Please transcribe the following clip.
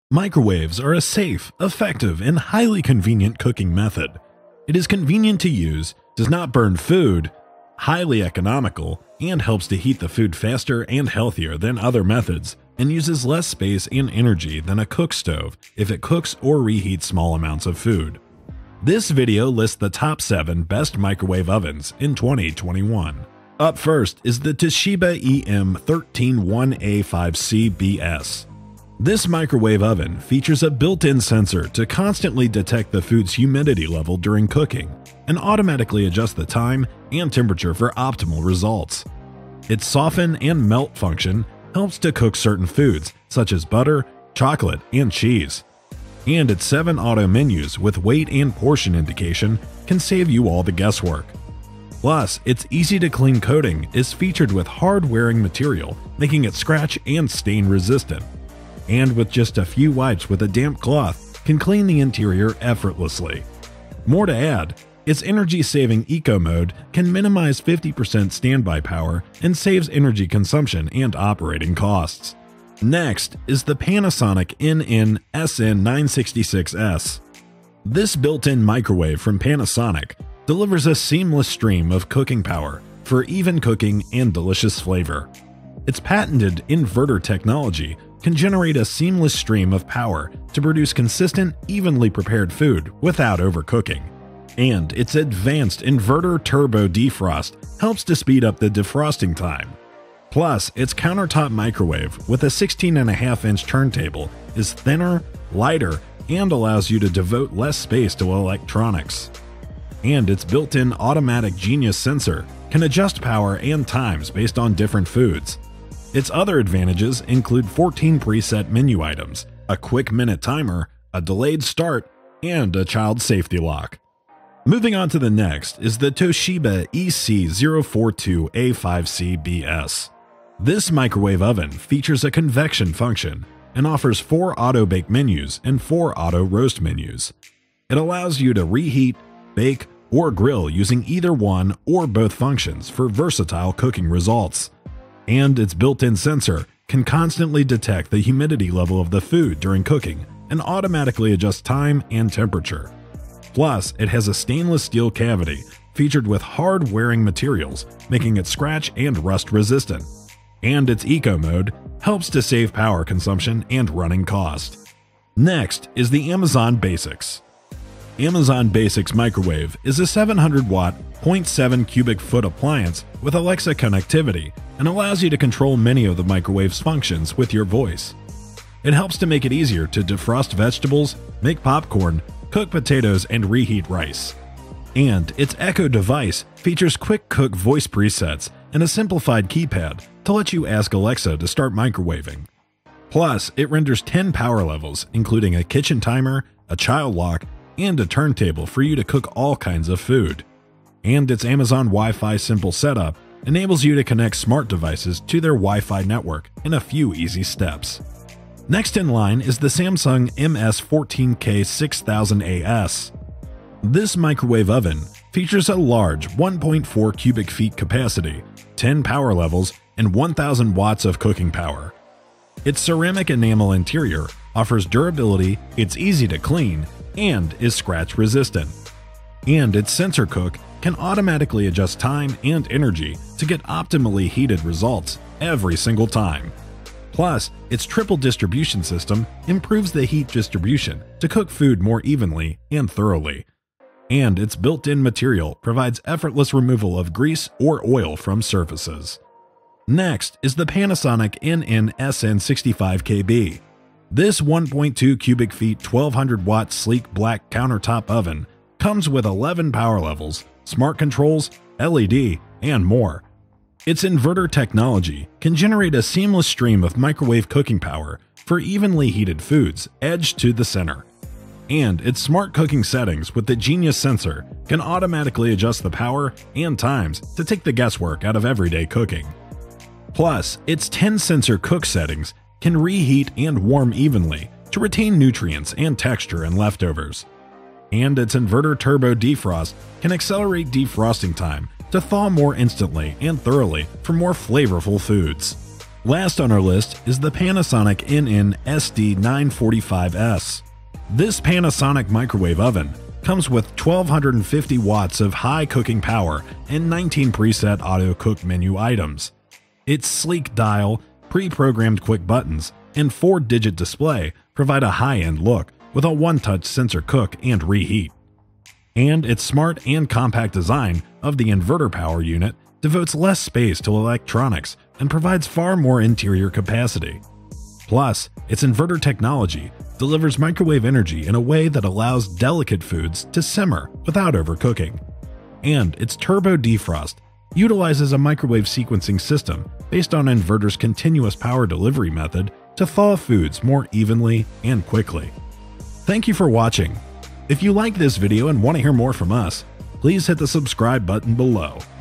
Microwaves are a safe, effective, and highly convenient cooking method. It is convenient to use, does not burn food, highly economical, and helps to heat the food faster and healthier than other methods, and uses less space and energy than a cook stove if it cooks or reheats small amounts of food. This video lists the top 7 best microwave ovens in 2021. Up first is the Toshiba EM131A5C-BS. This microwave oven features a built-in sensor to constantly detect the food's humidity level during cooking and automatically adjust the time and temperature for optimal results. Its soften and melt function helps to cook certain foods such as butter, chocolate, and cheese. And its 7 auto menus with weight and portion indication can save you all the guesswork. Plus, its easy-to-clean coating is featured with hard-wearing material, making it scratch and stain resistant. And with just a few wipes with a damp cloth, can clean the interior effortlessly. More to add, its energy-saving eco mode can minimize 50% standby power and saves energy consumption and operating costs. Next is the Panasonic NN-SN966S. This built-in microwave from Panasonic delivers a seamless stream of cooking power for even cooking and delicious flavor. Its patented inverter technology can generate a seamless stream of power to produce consistent, evenly prepared food without overcooking. And its advanced inverter turbo defrost helps to speed up the defrosting time. Plus, its countertop microwave with a 16.5-inch turntable is thinner, lighter, and allows you to devote less space to electronics. And its built-in automatic Genius sensor can adjust power and times based on different foods. Its other advantages include 14 preset menu items, a quick minute timer, a delayed start, and a child safety lock. Moving on to the next is the Toshiba EC042A5C-BS. This microwave oven features a convection function and offers 4 auto-bake menus and 4 auto-roast menus. It allows you to reheat, bake, or grill using either one or both functions for versatile cooking results. And its built-in sensor can constantly detect the humidity level of the food during cooking and automatically adjust time and temperature. Plus, it has a stainless steel cavity featured with hard-wearing materials, making it scratch and rust resistant. And its eco mode helps to save power consumption and running cost. Next is the Amazon Basics. Amazon Basics Microwave is a 700-watt, 0.7 cubic foot appliance with Alexa connectivity and allows you to control many of the microwave's functions with your voice. It helps to make it easier to defrost vegetables, make popcorn, cook potatoes, and reheat rice. And its Echo device features quick cook voice presets and a simplified keypad to let you ask Alexa to start microwaving. Plus, it renders 10 power levels, including a kitchen timer, a child lock, and a turntable for you to cook all kinds of food. And its Amazon Wi-Fi simple setup enables you to connect smart devices to their Wi-Fi network in a few easy steps. Next in line is the Samsung MS14K6000AS. This microwave oven features a large 1.4 cubic feet capacity, 10 power levels, and 1000 watts of cooking power. Its ceramic enamel interior offers durability, it's easy to clean, and is scratch resistant. And its sensor cook can automatically adjust time and energy to get optimally heated results every single time. Plus, its triple distribution system improves the heat distribution to cook food more evenly and thoroughly. And its built-in material provides effortless removal of grease or oil from surfaces. Next is the Panasonic NN-SN65KB. This 1.2 cubic feet 1200 watt sleek black countertop oven comes with 11 power levels, smart controls, LED, and more. Its inverter technology can generate a seamless stream of microwave cooking power for evenly heated foods edged to the center. And its smart cooking settings with the Genius sensor can automatically adjust the power and times to take the guesswork out of everyday cooking. Plus, its 10 sensor cook settings can reheat and warm evenly to retain nutrients and texture in leftovers. And its inverter turbo defrost can accelerate defrosting time to thaw more instantly and thoroughly for more flavorful foods. Last on our list is the Panasonic NN-SD945S. This Panasonic microwave oven comes with 1250 watts of high cooking power and 19 preset auto cook menu items. Its sleek dial, pre-programmed quick buttons, and 4-digit display provide a high-end look with a one-touch sensor cook and reheat. And its smart and compact design of the inverter power unit devotes less space to electronics and provides far more interior capacity. Plus, its inverter technology delivers microwave energy in a way that allows delicate foods to simmer without overcooking. And its turbo defrost utilizes a microwave sequencing system based on inverter's continuous power delivery method to thaw foods more evenly and quickly. Thank you for watching. If you like this video and want to hear more from us, please hit the subscribe button below.